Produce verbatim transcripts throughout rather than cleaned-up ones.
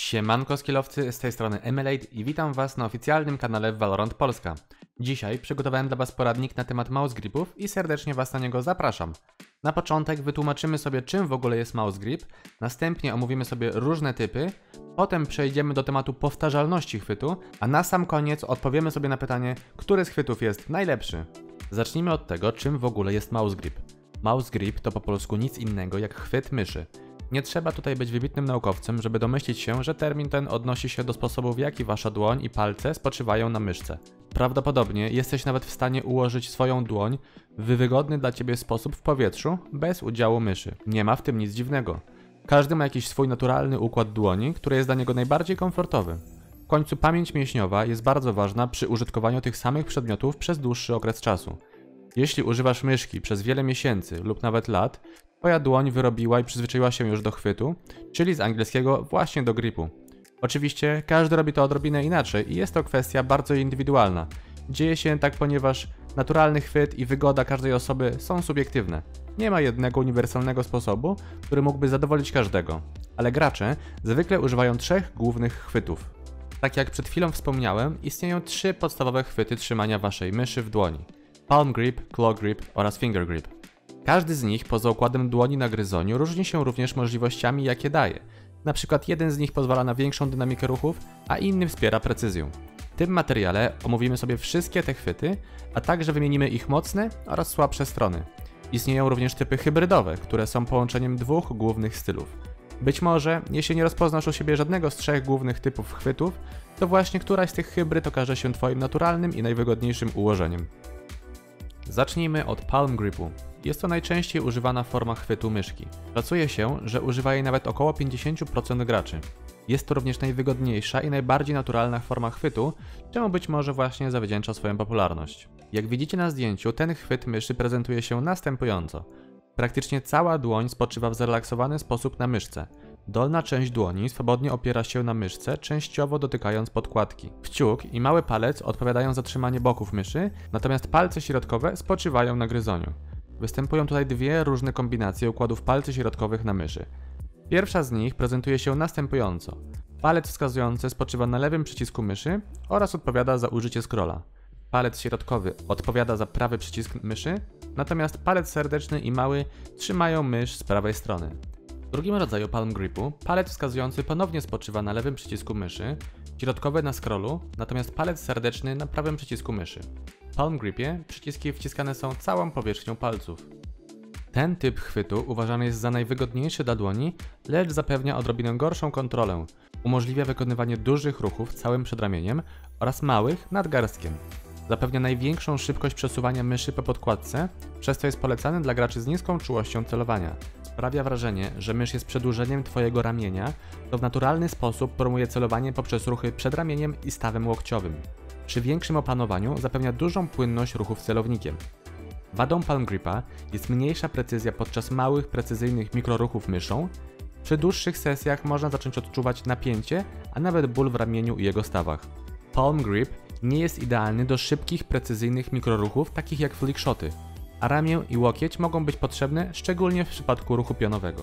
Siemanko skillowcy, z tej strony Emelade i witam was na oficjalnym kanale Valorant Polska. Dzisiaj przygotowałem dla was poradnik na temat mouse gripów i serdecznie was na niego zapraszam. Na początek wytłumaczymy sobie, czym w ogóle jest mouse grip, następnie omówimy sobie różne typy, potem przejdziemy do tematu powtarzalności chwytu, a na sam koniec odpowiemy sobie na pytanie, który z chwytów jest najlepszy. Zacznijmy od tego, czym w ogóle jest mouse grip. Mouse grip to po polsku nic innego jak chwyt myszy. Nie trzeba tutaj być wybitnym naukowcem, żeby domyślić się, że termin ten odnosi się do sposobu, w jaki wasza dłoń i palce spoczywają na myszce. Prawdopodobnie jesteś nawet w stanie ułożyć swoją dłoń w wygodny dla ciebie sposób w powietrzu, bez udziału myszy. Nie ma w tym nic dziwnego. Każdy ma jakiś swój naturalny układ dłoni, który jest dla niego najbardziej komfortowy. W końcu pamięć mięśniowa jest bardzo ważna przy użytkowaniu tych samych przedmiotów przez dłuższy okres czasu. Jeśli używasz myszki przez wiele miesięcy lub nawet lat, twoja dłoń wyrobiła i przyzwyczaiła się już do chwytu, czyli z angielskiego właśnie do gripu. Oczywiście każdy robi to odrobinę inaczej i jest to kwestia bardzo indywidualna. Dzieje się tak, ponieważ naturalny chwyt i wygoda każdej osoby są subiektywne. Nie ma jednego uniwersalnego sposobu, który mógłby zadowolić każdego. Ale gracze zwykle używają trzech głównych chwytów. Tak jak przed chwilą wspomniałem, istnieją trzy podstawowe chwyty trzymania waszej myszy w dłoni. Palm grip, claw grip oraz finger grip. Każdy z nich poza układem dłoni na gryzoniu różni się również możliwościami, jakie daje. Na przykład jeden z nich pozwala na większą dynamikę ruchów, a inny wspiera precyzję. W tym materiale omówimy sobie wszystkie te chwyty, a także wymienimy ich mocne oraz słabsze strony. Istnieją również typy hybrydowe, które są połączeniem dwóch głównych stylów. Być może, jeśli nie rozpoznasz u siebie żadnego z trzech głównych typów chwytów, to właśnie któraś z tych hybryd okaże się twoim naturalnym i najwygodniejszym ułożeniem. Zacznijmy od palm gripu. Jest to najczęściej używana forma chwytu myszki. Szacuje się, że używa jej nawet około pięćdziesiąt procent graczy. Jest to również najwygodniejsza i najbardziej naturalna forma chwytu, czemu być może właśnie zawdzięcza swoją popularność. Jak widzicie na zdjęciu, ten chwyt myszy prezentuje się następująco. Praktycznie cała dłoń spoczywa w zrelaksowany sposób na myszce. Dolna część dłoni swobodnie opiera się na myszce, częściowo dotykając podkładki. Kciuk i mały palec odpowiadają za trzymanie boków myszy, natomiast palce środkowe spoczywają na gryzoniu. Występują tutaj dwie różne kombinacje układów palców środkowych na myszy. Pierwsza z nich prezentuje się następująco. Palec wskazujący spoczywa na lewym przycisku myszy oraz odpowiada za użycie scrolla. Palec środkowy odpowiada za prawy przycisk myszy, natomiast palec serdeczny i mały trzymają mysz z prawej strony. W drugim rodzaju palm gripu palec wskazujący ponownie spoczywa na lewym przycisku myszy, środkowy na scrollu, natomiast palec serdeczny na prawym przycisku myszy. W palm gripie przyciski wciskane są całą powierzchnią palców. Ten typ chwytu uważany jest za najwygodniejszy dla dłoni, lecz zapewnia odrobinę gorszą kontrolę. Umożliwia wykonywanie dużych ruchów całym przedramieniem oraz małych nadgarstkiem. Zapewnia największą szybkość przesuwania myszy po podkładce, przez co jest polecany dla graczy z niską czułością celowania. Sprawia wrażenie, że mysz jest przedłużeniem twojego ramienia, to w naturalny sposób promuje celowanie poprzez ruchy przed ramieniem i stawem łokciowym. Przy większym opanowaniu zapewnia dużą płynność ruchów celownikiem. Wadą palm gripa jest mniejsza precyzja podczas małych, precyzyjnych mikroruchów myszą. Przy dłuższych sesjach można zacząć odczuwać napięcie, a nawet ból w ramieniu i jego stawach. Palm grip nie jest idealny do szybkich, precyzyjnych mikroruchów, takich jak flickshoty, a ramię i łokieć mogą być potrzebne, szczególnie w przypadku ruchu pionowego.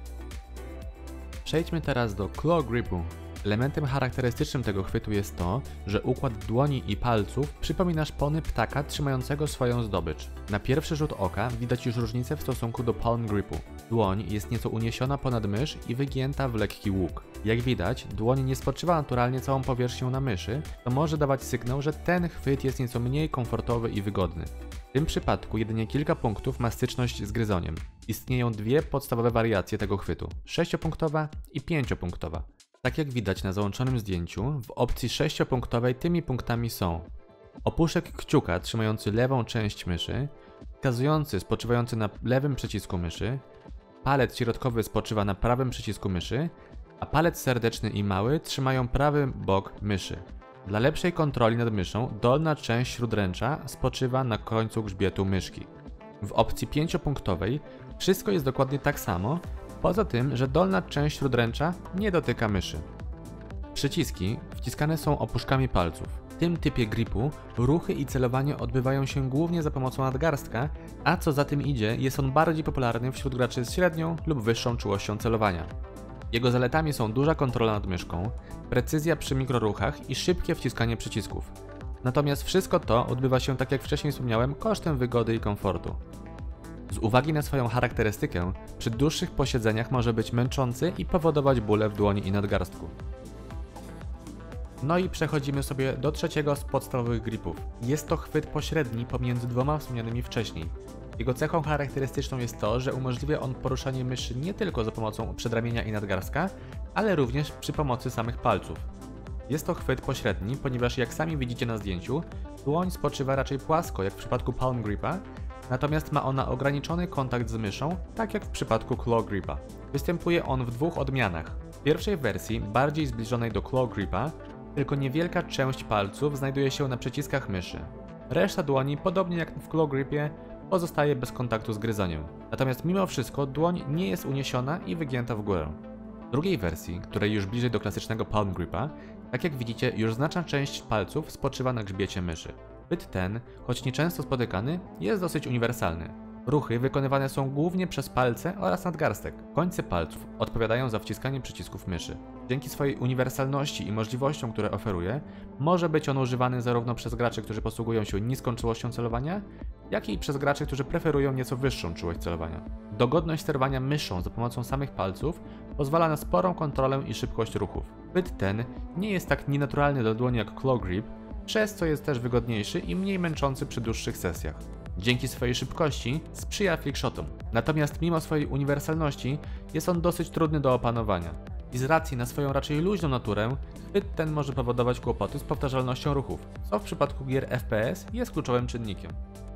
Przejdźmy teraz do claw gripu. Elementem charakterystycznym tego chwytu jest to, że układ dłoni i palców przypomina szpony ptaka trzymającego swoją zdobycz. Na pierwszy rzut oka widać już różnicę w stosunku do palm gripu. Dłoń jest nieco uniesiona ponad mysz i wygięta w lekki łuk. Jak widać, dłoń nie spoczywa naturalnie całą powierzchnią na myszy, to może dawać sygnał, że ten chwyt jest nieco mniej komfortowy i wygodny. W tym przypadku jedynie kilka punktów ma styczność z gryzoniem. Istnieją dwie podstawowe wariacje tego chwytu, sześciopunktowa i pięciopunktowa. Tak jak widać na załączonym zdjęciu, w opcji sześciopunktowej tymi punktami są opuszek kciuka trzymający lewą część myszy, wskazujący spoczywający na lewym przycisku myszy, palec środkowy spoczywa na prawym przycisku myszy, a palec serdeczny i mały trzymają prawy bok myszy. Dla lepszej kontroli nad myszą dolna część śródręcza spoczywa na końcu grzbietu myszki. W opcji pięciopunktowej wszystko jest dokładnie tak samo, poza tym, że dolna część śródręcza nie dotyka myszy. Przyciski wciskane są opuszkami palców. W tym typie gripu ruchy i celowanie odbywają się głównie za pomocą nadgarstka, a co za tym idzie, jest on bardziej popularny wśród graczy z średnią lub wyższą czułością celowania. Jego zaletami są duża kontrola nad myszką, precyzja przy mikroruchach i szybkie wciskanie przycisków. Natomiast wszystko to odbywa się, tak jak wcześniej wspomniałem, kosztem wygody i komfortu. Z uwagi na swoją charakterystykę, przy dłuższych posiedzeniach może być męczący i powodować bóle w dłoni i nadgarstku. No i przechodzimy sobie do trzeciego z podstawowych gripów. Jest to chwyt pośredni pomiędzy dwoma wspomnianymi wcześniej. Jego cechą charakterystyczną jest to, że umożliwia on poruszanie myszy nie tylko za pomocą przedramienia i nadgarstka, ale również przy pomocy samych palców. Jest to chwyt pośredni, ponieważ jak sami widzicie na zdjęciu, dłoń spoczywa raczej płasko jak w przypadku Palm Gripa, natomiast ma ona ograniczony kontakt z myszą, tak jak w przypadku Claw Gripa. Występuje on w dwóch odmianach. W pierwszej wersji, bardziej zbliżonej do Claw Gripa, tylko niewielka część palców znajduje się na przyciskach myszy. Reszta dłoni, podobnie jak w Claw Gripie, pozostaje bez kontaktu z gryzoniem. Natomiast mimo wszystko dłoń nie jest uniesiona i wygięta w górę. W drugiej wersji, której już bliżej do klasycznego Palm Gripa, tak jak widzicie, już znaczna część palców spoczywa na grzbiecie myszy. Chwyt ten, choć nieczęsto spotykany, jest dosyć uniwersalny. Ruchy wykonywane są głównie przez palce oraz nadgarstek. Końce palców odpowiadają za wciskanie przycisków myszy. Dzięki swojej uniwersalności i możliwościom, które oferuje, może być on używany zarówno przez graczy, którzy posługują się niską czułością celowania, jak i przez graczy, którzy preferują nieco wyższą czułość celowania. Dogodność sterowania myszą za pomocą samych palców pozwala na sporą kontrolę i szybkość ruchów. Chwyt ten nie jest tak nienaturalny do dłoni jak Claw Grip, przez co jest też wygodniejszy i mniej męczący przy dłuższych sesjach. Dzięki swojej szybkości sprzyja flickshotom, natomiast mimo swojej uniwersalności jest on dosyć trudny do opanowania. I z racji na swoją raczej luźną naturę, chwyt ten może powodować kłopoty z powtarzalnością ruchów, co w przypadku gier F P S jest kluczowym czynnikiem.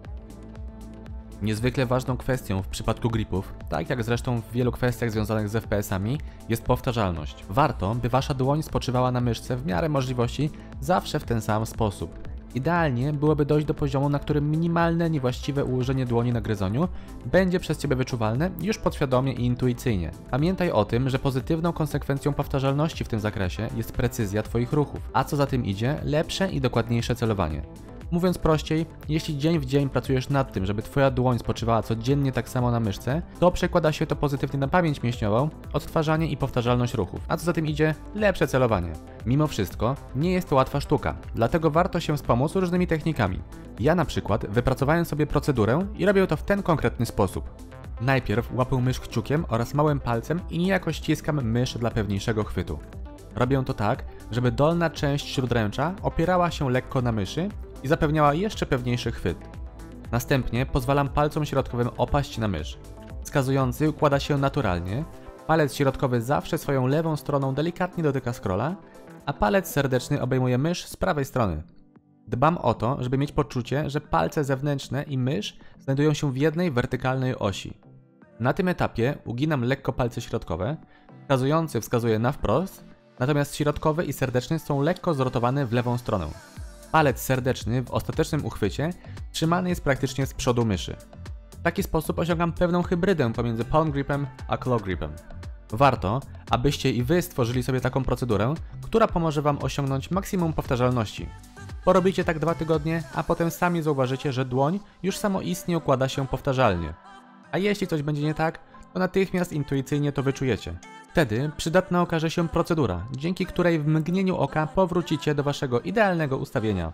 Niezwykle ważną kwestią w przypadku gripów, tak jak zresztą w wielu kwestiach związanych z F P S-ami, jest powtarzalność. Warto, by wasza dłoń spoczywała na myszce w miarę możliwości zawsze w ten sam sposób. Idealnie byłoby dojść do poziomu, na którym minimalne, niewłaściwe ułożenie dłoni na gryzoniu będzie przez Ciebie wyczuwalne już podświadomie i intuicyjnie. Pamiętaj o tym, że pozytywną konsekwencją powtarzalności w tym zakresie jest precyzja Twoich ruchów, a co za tym idzie, lepsze i dokładniejsze celowanie. Mówiąc prościej, jeśli dzień w dzień pracujesz nad tym, żeby Twoja dłoń spoczywała codziennie tak samo na myszce, to przekłada się to pozytywnie na pamięć mięśniową, odtwarzanie i powtarzalność ruchów, a co za tym idzie, lepsze celowanie. Mimo wszystko, nie jest to łatwa sztuka, dlatego warto się wspomóc różnymi technikami. Ja na przykład wypracowałem sobie procedurę i robię to w ten konkretny sposób. Najpierw łapię mysz kciukiem oraz małym palcem i niejako ściskam mysz dla pewniejszego chwytu. Robię to tak, żeby dolna część śródręcza opierała się lekko na myszy i zapewniała jeszcze pewniejszy chwyt. Następnie pozwalam palcom środkowym opaść na mysz. Wskazujący układa się naturalnie, palec środkowy zawsze swoją lewą stroną delikatnie dotyka scrolla, a palec serdeczny obejmuje mysz z prawej strony. Dbam o to, żeby mieć poczucie, że palce zewnętrzne i mysz znajdują się w jednej wertykalnej osi. Na tym etapie uginam lekko palce środkowe, wskazujący wskazuje na wprost, natomiast środkowy i serdeczny są lekko zrotowane w lewą stronę. Palec serdeczny w ostatecznym uchwycie trzymany jest praktycznie z przodu myszy. W taki sposób osiągam pewną hybrydę pomiędzy Palm Gripem a Claw Gripem. Warto, abyście i wy stworzyli sobie taką procedurę, która pomoże wam osiągnąć maksimum powtarzalności. Porobicie tak dwa tygodnie, a potem sami zauważycie, że dłoń już samoistnie układa się powtarzalnie. A jeśli coś będzie nie tak, to natychmiast intuicyjnie to wyczujecie. Wtedy przydatna okaże się procedura, dzięki której w mgnieniu oka powrócicie do waszego idealnego ustawienia.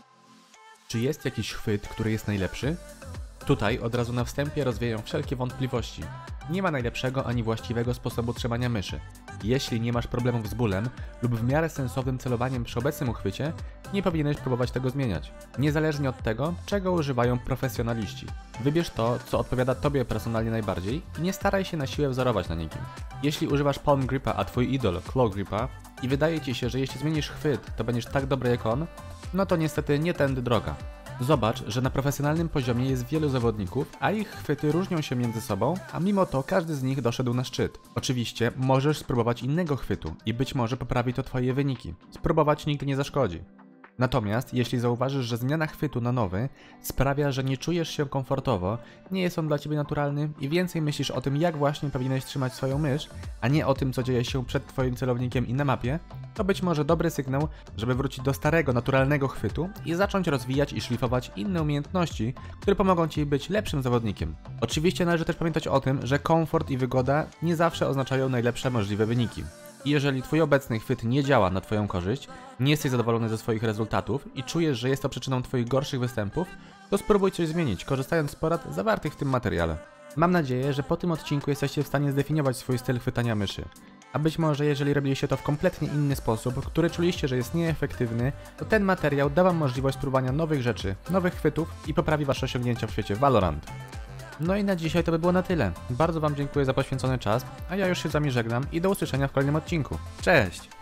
Czy jest jakiś chwyt, który jest najlepszy? Tutaj od razu na wstępie rozwieją wszelkie wątpliwości. Nie ma najlepszego ani właściwego sposobu trzymania myszy. Jeśli nie masz problemów z bólem lub w miarę sensownym celowaniem przy obecnym uchwycie, nie powinieneś próbować tego zmieniać. Niezależnie od tego, czego używają profesjonaliści. Wybierz to, co odpowiada tobie personalnie najbardziej i nie staraj się na siłę wzorować na nikim. Jeśli używasz Palm Gripa, a twój idol Claw Gripa i wydaje ci się, że jeśli zmienisz chwyt, to będziesz tak dobry jak on, no to niestety nie tędy droga. Zobacz, że na profesjonalnym poziomie jest wielu zawodników, a ich chwyty różnią się między sobą, a mimo to każdy z nich doszedł na szczyt. Oczywiście możesz spróbować innego chwytu i być może poprawi to twoje wyniki. Spróbować nigdy nie zaszkodzi. Natomiast jeśli zauważysz, że zmiana chwytu na nowy sprawia, że nie czujesz się komfortowo, nie jest on dla Ciebie naturalny i więcej myślisz o tym, jak właśnie powinieneś trzymać swoją mysz, a nie o tym, co dzieje się przed Twoim celownikiem i na mapie, to być może dobry sygnał, żeby wrócić do starego, naturalnego chwytu i zacząć rozwijać i szlifować inne umiejętności, które pomogą Ci być lepszym zawodnikiem. Oczywiście należy też pamiętać o tym, że komfort i wygoda nie zawsze oznaczają najlepsze możliwe wyniki. I jeżeli Twój obecny chwyt nie działa na Twoją korzyść, nie jesteś zadowolony ze swoich rezultatów i czujesz, że jest to przyczyną Twoich gorszych występów, to spróbuj coś zmienić, korzystając z porad zawartych w tym materiale. Mam nadzieję, że po tym odcinku jesteście w stanie zdefiniować swój styl chwytania myszy. A być może jeżeli robiliście to w kompletnie inny sposób, który czuliście, że jest nieefektywny, to ten materiał da Wam możliwość spróbowania nowych rzeczy, nowych chwytów i poprawi Wasze osiągnięcia w świecie Valorant. No i na dzisiaj to by było na tyle. Bardzo Wam dziękuję za poświęcony czas, a ja już się z Wami żegnam i do usłyszenia w kolejnym odcinku. Cześć!